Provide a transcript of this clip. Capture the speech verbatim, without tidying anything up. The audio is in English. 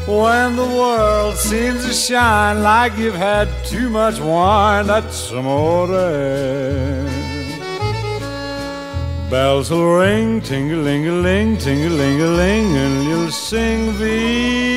When the world seems to shine like you've had too much wine, that's amore. Bells will ring, ting-a-ling-a-ling, ting-a-ling-a-ling, and you'll sing the